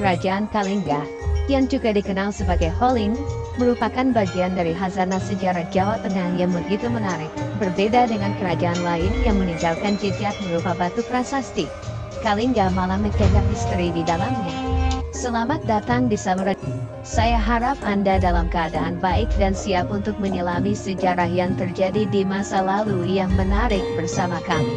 Kerajaan Kalingga, yang juga dikenal sebagai Holing, merupakan bagian dari khazanah sejarah Jawa Tengah yang begitu menarik, berbeda dengan kerajaan lain yang meninggalkan jejak berupa batu prasasti. Kalingga malah menjaga misteri di dalamnya. Selamat datang di Samudra. Saya harap Anda dalam keadaan baik dan siap untuk menyelami sejarah yang terjadi di masa lalu yang menarik bersama kami.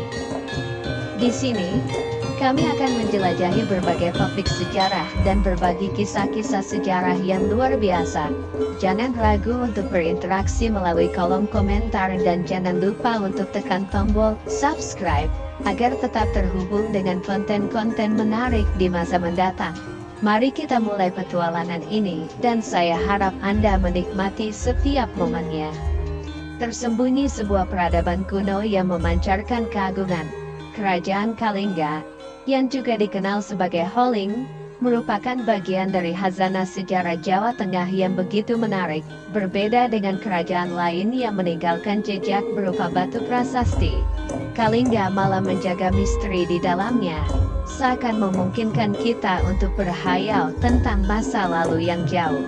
Di sini, kami akan menjelajahi berbagai topik sejarah dan berbagi kisah-kisah sejarah yang luar biasa. Jangan ragu untuk berinteraksi melalui kolom komentar dan jangan lupa untuk tekan tombol subscribe agar tetap terhubung dengan konten-konten menarik di masa mendatang. Mari kita mulai petualangan ini, dan saya harap Anda menikmati setiap momennya. Tersembunyi sebuah peradaban kuno yang memancarkan keagungan. Kerajaan Kalingga, yang juga dikenal sebagai Holing, merupakan bagian dari khazanah sejarah Jawa Tengah yang begitu menarik, berbeda dengan kerajaan lain yang meninggalkan jejak berupa batu prasasti. Kalingga malah menjaga misteri di dalamnya, seakan memungkinkan kita untuk berkhayal tentang masa lalu yang jauh.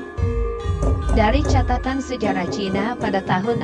Dari catatan sejarah Cina pada tahun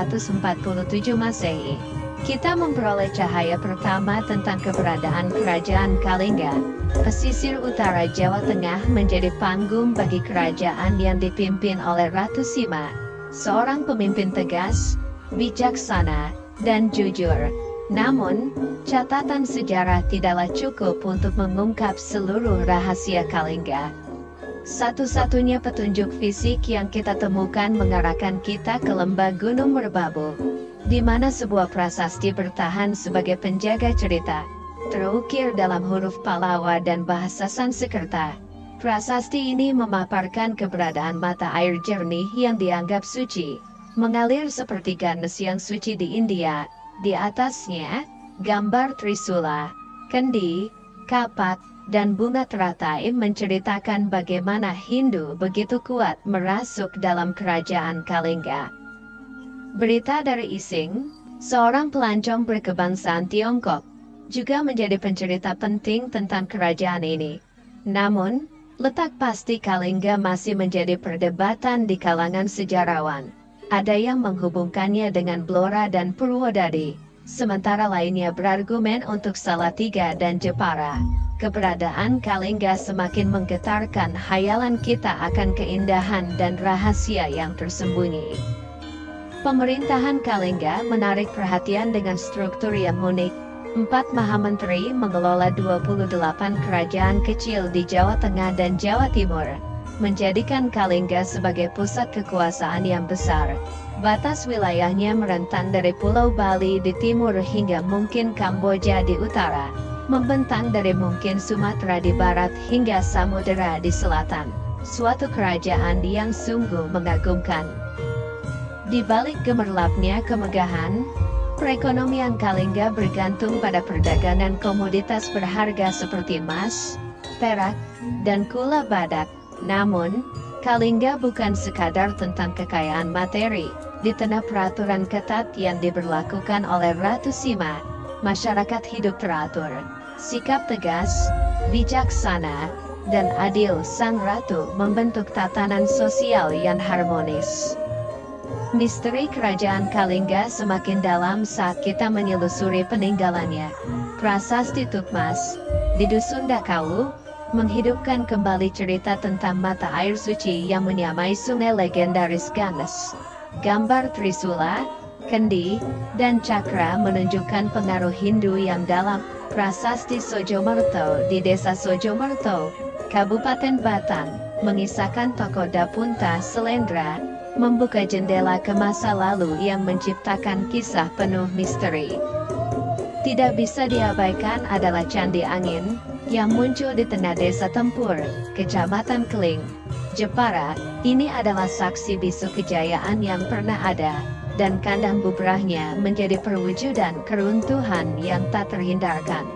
647 Masehi, kita memperoleh cahaya pertama tentang keberadaan Kerajaan Kalingga. Pesisir utara Jawa Tengah menjadi panggung bagi kerajaan yang dipimpin oleh Ratu Sima, seorang pemimpin tegas, bijaksana, dan jujur. Namun, catatan sejarah tidaklah cukup untuk mengungkap seluruh rahasia Kalingga. Satu-satunya petunjuk fisik yang kita temukan mengarahkan kita ke lembah Gunung Merbabu, di mana sebuah prasasti bertahan sebagai penjaga cerita, terukir dalam huruf Pallawa dan bahasa Sanskerta. Prasasti ini memaparkan keberadaan mata air jernih yang dianggap suci, mengalir seperti Ganges yang suci di India. Di atasnya, gambar Trisula, kendi, kapak, dan bunga teratai menceritakan bagaimana Hindu begitu kuat merasuk dalam kerajaan Kalingga. Berita dari Ising, seorang pelancong berkebangsaan Tiongkok, juga menjadi pencerita penting tentang kerajaan ini. Namun, letak pasti Kalingga masih menjadi perdebatan di kalangan sejarawan. Ada yang menghubungkannya dengan Blora dan Purwodadi, sementara lainnya berargumen untuk Salatiga dan Jepara. Keberadaan Kalingga semakin menggetarkan khayalan kita akan keindahan dan rahasia yang tersembunyi. Pemerintahan Kalingga menarik perhatian dengan struktur yang unik. 4 Mahamenteri mengelola 28 kerajaan kecil di Jawa Tengah dan Jawa Timur, menjadikan Kalingga sebagai pusat kekuasaan yang besar. Batas wilayahnya merentang dari Pulau Bali di timur hingga mungkin Kamboja di utara, membentang dari mungkin Sumatera di barat hingga Samudera di selatan. Suatu kerajaan yang sungguh mengagumkan. Di balik gemerlapnya kemegahan, perekonomian Kalingga bergantung pada perdagangan komoditas berharga seperti emas, perak, dan kula badak. Namun, Kalingga bukan sekadar tentang kekayaan materi. Di tengah peraturan ketat yang diberlakukan oleh Ratu Sima, masyarakat hidup teratur, sikap tegas, bijaksana, dan adil sang ratu membentuk tatanan sosial yang harmonis. Misteri kerajaan Kalingga semakin dalam saat kita menyelusuri peninggalannya. Prasasti Tukmas, di Dusun Dakawu, menghidupkan kembali cerita tentang mata air suci yang menyamai sungai legendaris Ganges. Gambar Trisula, kendi, dan cakra menunjukkan pengaruh Hindu yang dalam. Prasasti Sojomerto di Desa Sojomerto, Kabupaten Batang, mengisahkan tokoh Dapunta Selendra, membuka jendela ke masa lalu yang menciptakan kisah penuh misteri. Tidak bisa diabaikan adalah Candi Angin, yang muncul di tengah desa Tempur, Kecamatan Keling, Jepara. Ini adalah saksi bisu kejayaan yang pernah ada, dan kandang bubrahnya menjadi perwujudan keruntuhan yang tak terhindarkan.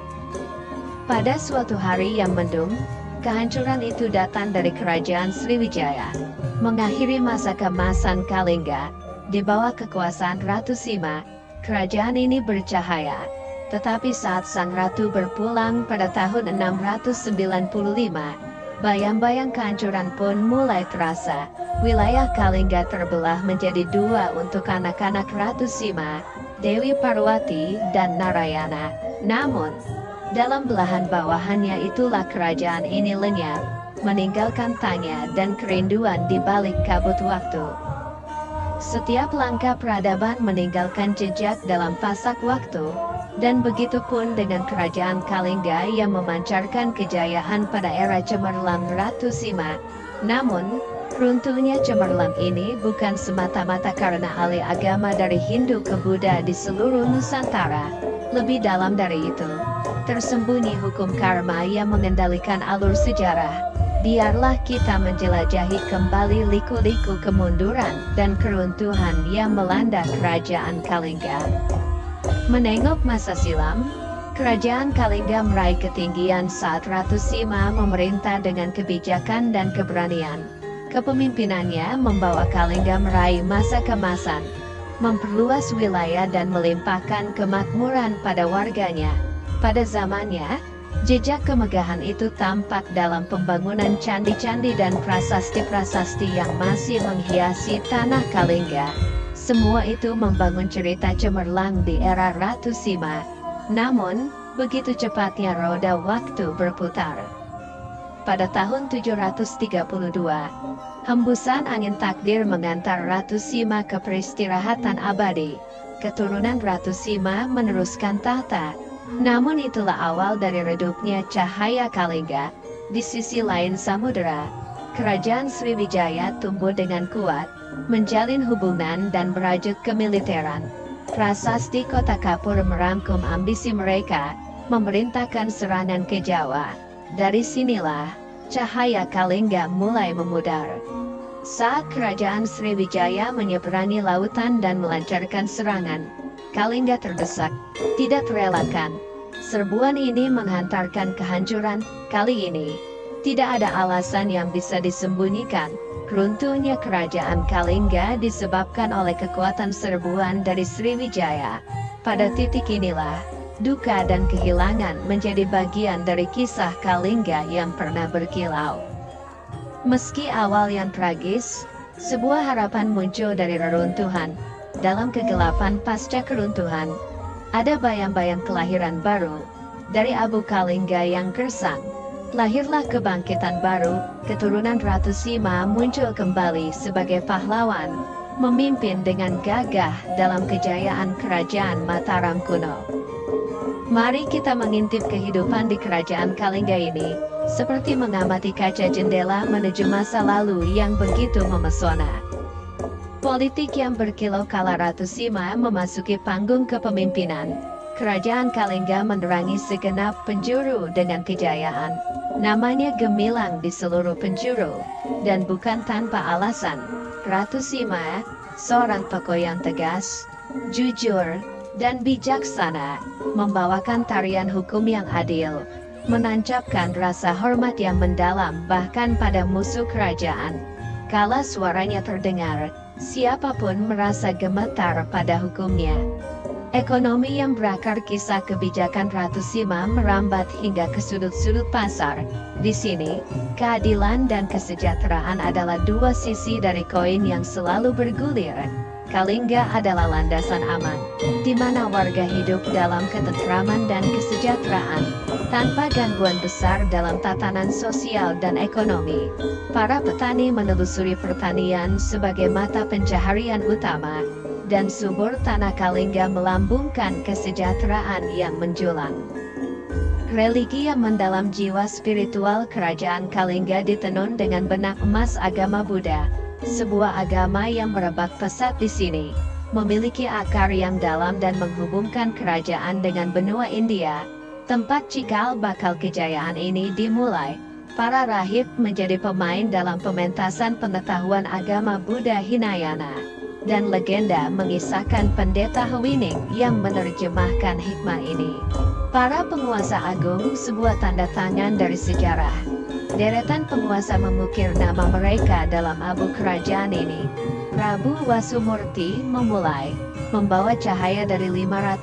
Pada suatu hari yang mendung, kehancuran itu datang dari kerajaan Sriwijaya, mengakhiri masa keemasan Kalingga. Di bawah kekuasaan Ratu Sima, kerajaan ini bercahaya. Tetapi saat sang ratu berpulang pada tahun 695, Bayang-bayang kehancuran pun mulai terasa. Wilayah Kalingga terbelah menjadi dua untuk anak-anak Ratu Sima, Dewi Parwati, dan Narayana. Namun, dalam belahan bawahannya itulah kerajaan ini lenyap, meninggalkan tanya dan kerinduan di balik kabut waktu. Setiap langkah peradaban meninggalkan jejak dalam pasak waktu, dan begitu pun dengan kerajaan Kalingga yang memancarkan kejayaan pada era cemerlang Ratu Sima. Namun, runtuhnya cemerlang ini bukan semata-mata karena alih agama dari Hindu ke Buddha di seluruh Nusantara. Lebih dalam dari itu, tersembunyi hukum karma yang mengendalikan alur sejarah. Biarlah kita menjelajahi kembali liku-liku kemunduran dan keruntuhan yang melanda kerajaan Kalingga. Menengok masa silam, kerajaan Kalingga meraih ketinggian saat Ratu Sima memerintah dengan kebijakan dan keberanian. Kepemimpinannya membawa Kalingga meraih masa kemasan, memperluas wilayah dan melimpahkan kemakmuran pada warganya. Pada zamannya, jejak kemegahan itu tampak dalam pembangunan candi-candi dan prasasti-prasasti yang masih menghiasi tanah Kalingga. Semua itu membangun cerita cemerlang di era Ratu Sima. Namun, begitu cepatnya roda waktu berputar. Pada tahun 732, hembusan angin takdir mengantar Ratu Sima ke peristirahatan abadi. Keturunan Ratu Sima meneruskan tahta. Namun itulah awal dari redupnya cahaya Kalingga. Di sisi lain samudera, kerajaan Sriwijaya tumbuh dengan kuat, menjalin hubungan dan merajut kemiliteran. Prasasti Kota Kapur merangkum ambisi mereka, memerintahkan serangan ke Jawa. Dari sinilah, cahaya Kalingga mulai memudar. Saat kerajaan Sriwijaya menyeberangi lautan dan melancarkan serangan, Kalingga terdesak, tidak terelakkan. Serbuan ini menghantarkan kehancuran. Kali ini, tidak ada alasan yang bisa disembunyikan. Runtuhnya kerajaan Kalingga disebabkan oleh kekuatan serbuan dari Sriwijaya. Pada titik inilah, duka dan kehilangan menjadi bagian dari kisah Kalingga yang pernah berkilau. Meski awal yang tragis, sebuah harapan muncul dari reruntuhan. Dalam kegelapan pasca keruntuhan, ada bayang-bayang kelahiran baru. Dari abu Kalingga yang gersang, lahirlah kebangkitan baru. Keturunan Ratu Sima muncul kembali sebagai pahlawan, memimpin dengan gagah dalam kejayaan kerajaan Mataram kuno. Mari kita mengintip kehidupan di kerajaan Kalingga ini, seperti mengamati kaca jendela menuju masa lalu yang begitu memesona. Politik yang berkilau kala Ratu Sima memasuki panggung kepemimpinan. Kerajaan Kalingga menerangi segenap penjuru dengan kejayaan. Namanya gemilang di seluruh penjuru, dan bukan tanpa alasan. Ratu Sima, seorang tokoh yang tegas, jujur, dan bijaksana, membawakan tarian hukum yang adil, menancapkan rasa hormat yang mendalam bahkan pada musuh kerajaan. Kala suaranya terdengar, siapapun merasa gemetar pada hukumnya. Ekonomi yang berakar kisah kebijakan Ratu Sima merambat hingga ke sudut-sudut pasar. Di sini, keadilan dan kesejahteraan adalah dua sisi dari koin yang selalu bergulir. Kalingga adalah landasan aman, di mana warga hidup dalam ketentraman dan kesejahteraan, tanpa gangguan besar dalam tatanan sosial dan ekonomi. Para petani menelusuri pertanian sebagai mata pencaharian utama, dan subur tanah Kalingga melambungkan kesejahteraan yang menjulang. Religi yang mendalam jiwa spiritual kerajaan Kalingga ditenun dengan benang emas agama Buddha. Sebuah agama yang merebak pesat di sini, memiliki akar yang dalam dan menghubungkan kerajaan dengan benua India. Tempat cikal bakal kejayaan ini dimulai. Para rahib menjadi pemain dalam pementasan pengetahuan agama Buddha Hinayana. Dan legenda mengisahkan pendeta Hewining yang menerjemahkan hikmah ini. Para penguasa agung, sebuah tanda tangan dari sejarah. Deretan penguasa mengukir nama mereka dalam abu kerajaan ini. Prabu Wasumurti memulai, membawa cahaya dari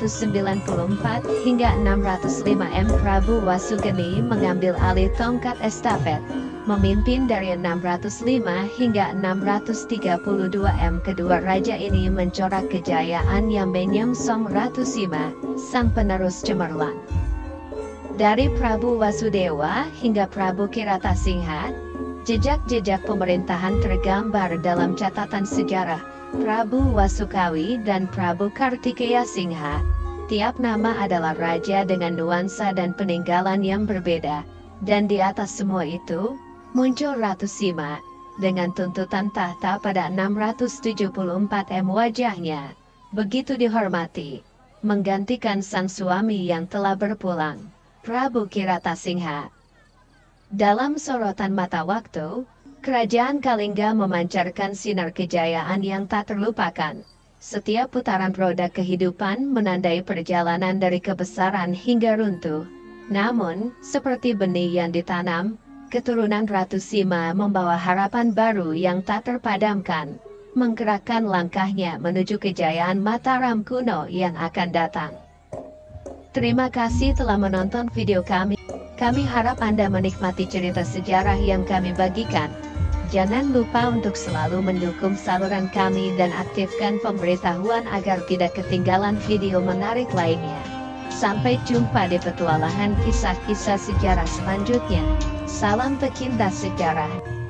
594 hingga 605 M. Prabu Wasugeni mengambil alih tongkat estafet. Memimpin dari 605 hingga 632 kedua raja ini mencorak kejayaan yang menyongsong Ratu Sima, sang penerus cemerlang. Dari Prabu Wasudewa hingga Prabu Kiratasingha, jejak-jejak pemerintahan tergambar dalam catatan sejarah Prabu Wasukawi dan Prabu Kartikeya Singha. Tiap nama adalah raja dengan nuansa dan peninggalan yang berbeda, dan di atas semua itu, muncul Ratu Sima, dengan tuntutan tahta pada 674 wajahnya, begitu dihormati, menggantikan sang suami yang telah berpulang, Prabu Kiratasingha. Dalam sorotan mata waktu, kerajaan Kalingga memancarkan sinar kejayaan yang tak terlupakan. Setiap putaran roda kehidupan menandai perjalanan dari kebesaran hingga runtuh. Namun, seperti benih yang ditanam, keturunan Ratu Sima membawa harapan baru yang tak terpadamkan, menggerakkan langkahnya menuju kejayaan Mataram kuno yang akan datang. Terima kasih telah menonton video kami. Kami harap Anda menikmati cerita sejarah yang kami bagikan. Jangan lupa untuk selalu mendukung saluran kami dan aktifkan pemberitahuan agar tidak ketinggalan video menarik lainnya. Sampai jumpa di petualangan kisah-kisah sejarah selanjutnya. Salam pecinta sejarah.